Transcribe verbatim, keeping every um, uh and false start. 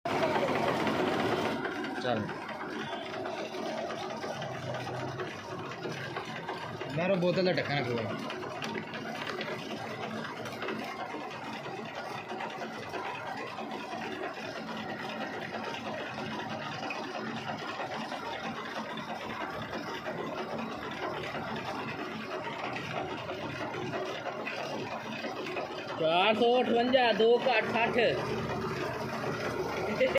चल मेरा बोतल का ढक्कन खोल। चार सौ अठवंजा दो का अठाठ।